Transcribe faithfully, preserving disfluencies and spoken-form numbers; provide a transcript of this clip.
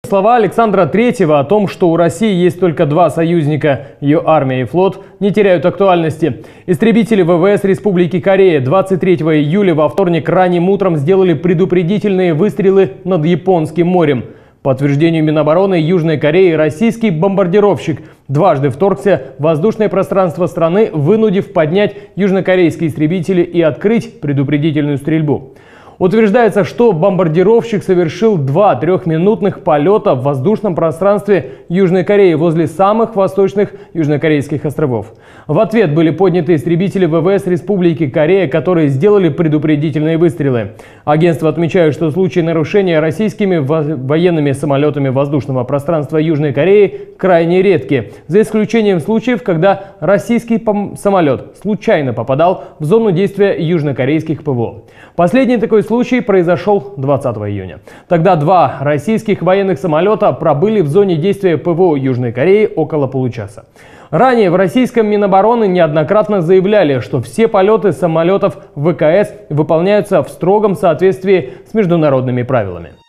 Слова Александра Третьего о том, что у России есть только два союзника – ее армия и флот, не теряют актуальности. Истребители ВВС Республики Корея двадцать третьего июля во вторник ранним утром сделали предупредительные выстрелы над Японским морем. По утверждению Минобороны Южной Кореи, российский бомбардировщик дважды вторгся в воздушное пространство страны, вынудив поднять южнокорейские истребители и открыть предупредительную стрельбу. Утверждается, что бомбардировщик совершил два трехминутных полета в воздушном пространстве Южной Кореи возле самых восточных южнокорейских островов. В ответ были подняты истребители ВВС Республики Корея, которые сделали предупредительные выстрелы. Агентство отмечает, что случаи нарушения российскими военными самолетами воздушного пространства Южной Кореи крайне редки, за исключением случаев, когда российский самолет случайно попадал в зону действия южнокорейских ПВО. Последний такой случай произошел двадцатого июня. Тогда два российских военных самолета пробыли в зоне действия ПВО Южной Кореи около получаса. Ранее в российском Минобороны неоднократно заявляли, что все полеты самолетов ВКС выполняются в строгом соответствии с международными правилами.